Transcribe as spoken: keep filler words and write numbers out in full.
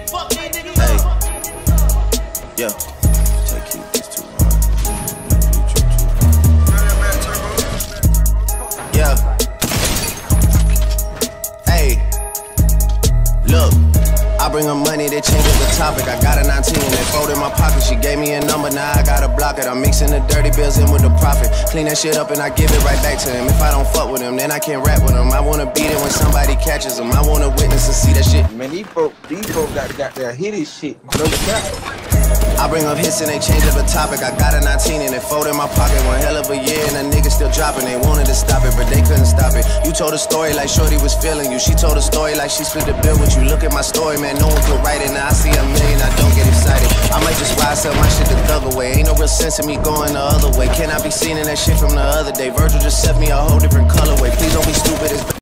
Hey, yeah. Take keep this too hard. Yeah. Hey, look. I bring her money, they change up the topic. I got a nineteen, they fold in my pocket. She gave me a number, now I gotta block it. I'm mixing the dirty bills in with the profit. Clean that shit up and I give it right back to him. If I don't fuck with him, then I can't rap with him. I wanna beat it when somebody catches him. I wanna witness and see that shit. Man, these folks, these folks got, got their hit his shit. No cap. I bring up hits and they change up the topic. I got a nineteen and they fold in my pocket. One hell of a year and the niggas still dropping. They wanted to stop it, but they couldn't stop it. You told a story like Shorty was feeling you. She told a story like she split the bill with you. Look at my story, man, no one could write it. Now I see a million, I don't get excited. I might just ride, sell my shit the thug away. Ain't no real sense in me going the other way. Can I be seen in that shit from the other day? Virgil just set me a whole different colorway. Please don't be stupid. It's